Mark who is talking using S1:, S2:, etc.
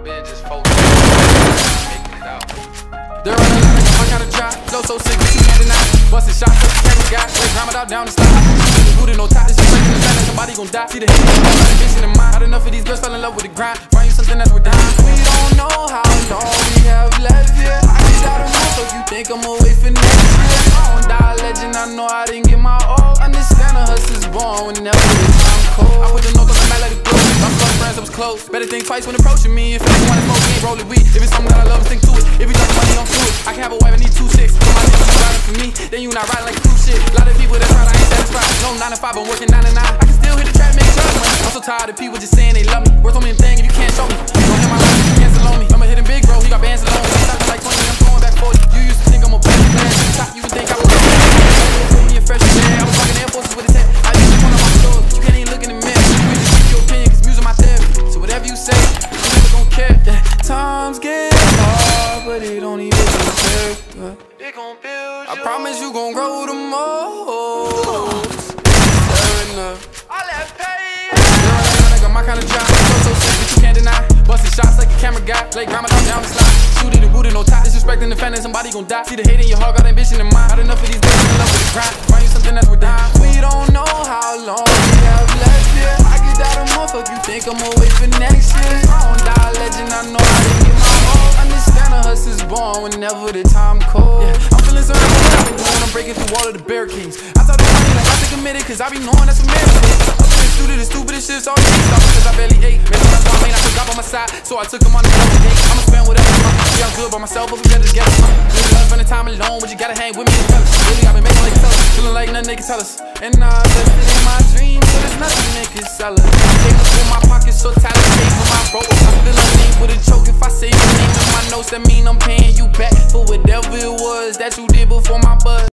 S1: been just focused on making it out. They're running out of my kind of drop. Flow so sick, but you can't deny. Bustin' shots, but the camera got. Play grandma out down the slide. Booty no top, this is breaking the sand, somebody gon' die. See the hate, all that bitch in the mind. Had enough of these girls fell in love with the grind. Find you something that's worth dying. We don't know how long we have left here. I just got a month, so you think I'ma wait for next year? I won't die a legend, I know I didn't get my all. Understand a hustler's born whenever the time cold. I put the notes on the mat, let it glow. My first friends, I was close. Better think twice when approaching me. If you wanna smoke, you ain't rollin' weed. If it's something that I love, stick to it. If you got the money, I'm fluid. I can have a wife, I need 2 6. If my niggas be riding for me, then you not riding like cool shit. A lot of people that's right, I ain't satisfied. No 9 to 5, I'm working 9 to 9. I can still hit the track, make trust money. I'm so tired of people just saying they love me. Worth on me a thing if you can't show me. Don't hit my life, cancel on me. I'ma hit him big, bro. He got bands alone. He's talking like 20, I'm throwing back 40. You used to think I'm a bad man. To the top, you would think I was put me in fresh man. I was rocking Air Forces with his head. I used to one of my stores. You can't even look in the mirror. You can just keep your opinion, cause music my therapy. So whatever you say, I'm never gon' care. Yeah. Times get hard, but it don't even care. It gon' build you. I promise you gon' grow the most. All that pay. I got my kind of job. So sick, but you can't deny. Bustin' shots like a camera guy. Play grandma down the slide. Shooting the booty, no top. Disrespecting the fan, somebody gon' die. See the hate in your heart, got ambition in mind. Had enough of these girls in love with the grind. Find you something that's worth dying. We don't know how long we have left here. I get out a month, fuck you think I'ma wait for next year? I won't die a legend, I know I didn't get my all. Understand a hustler's born whenever the time cold. Yeah, I'm feeling certain what I've been doing. I'm breaking through all of the barricades. I talk to money like I think committed, cause I be knowing that's a miracle. Up in the studio, the stupidest shit's all day. Stop because I barely ate. Man, that's why I mean I took off on my side, so I took him on the double date. I'ma spend whatever you want. Yeah, I'm good by myself, but we better together. Really love spending time alone, but you gotta hang with me and fellas. Really, I've been making like tell us. Feeling like nothing they can tell us. And I invested in my dreams, so there's nothing they can sell us. Take up in my pockets, so tight, pay for my bro. I feel like name with a choke if I say your name in my notes. That mean I'm paying you back for whatever.